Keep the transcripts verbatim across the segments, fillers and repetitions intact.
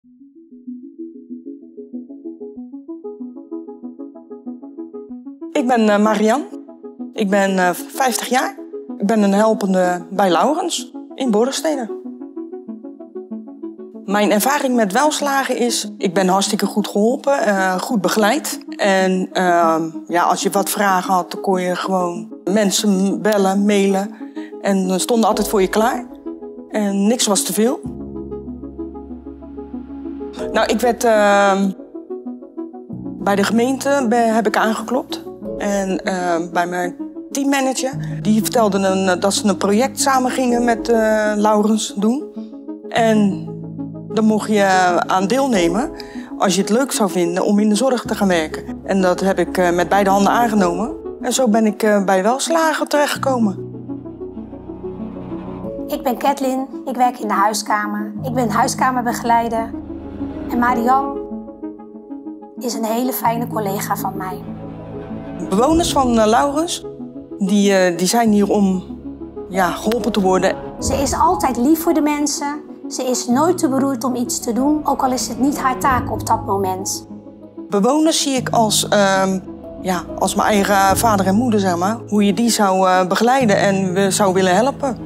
Ik ben uh, Marian. Ik ben uh, vijftig jaar. Ik ben een helpende bij Laurens in Bordenstede. Mijn ervaring met welslagen is, ik ben hartstikke goed geholpen, uh, goed begeleid. En uh, ja, als je wat vragen had, dan kon je gewoon mensen bellen, mailen. En ze stonden altijd voor je klaar. En niks was te veel. Nou, ik werd uh, bij de gemeente be, heb ik aangeklopt. En uh, bij mijn teammanager, die vertelde een, dat ze een project samen gingen met uh, Laurens doen. En dan mocht je aan deelnemen als je het leuk zou vinden om in de zorg te gaan werken. En dat heb ik uh, met beide handen aangenomen. En zo ben ik uh, bij welslagen terechtgekomen. Ik ben Kathleen, ik werk in de huiskamer. Ik ben huiskamerbegeleider. En Marian is een hele fijne collega van mij. De bewoners van uh, Laurens, die, uh, die zijn hier om ja, geholpen te worden. Ze is altijd lief voor de mensen. Ze is nooit te beroerd om iets te doen, ook al is het niet haar taak op dat moment. Bewoners zie ik als, uh, ja, als mijn eigen vader en moeder, zeg maar. Hoe je die zou uh, begeleiden en zou willen helpen.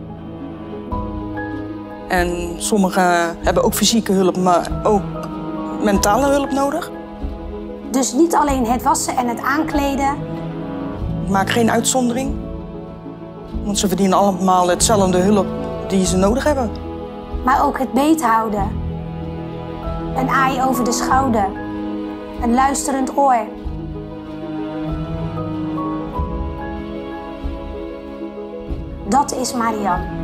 En sommigen hebben ook fysieke hulp, maar ook mentale hulp nodig. Dus niet alleen het wassen en het aankleden. Ik maak geen uitzondering. Want ze verdienen allemaal hetzelfde hulp die ze nodig hebben. Maar ook het beethouden. Een aai over de schouder. Een luisterend oor. Dat is Marian.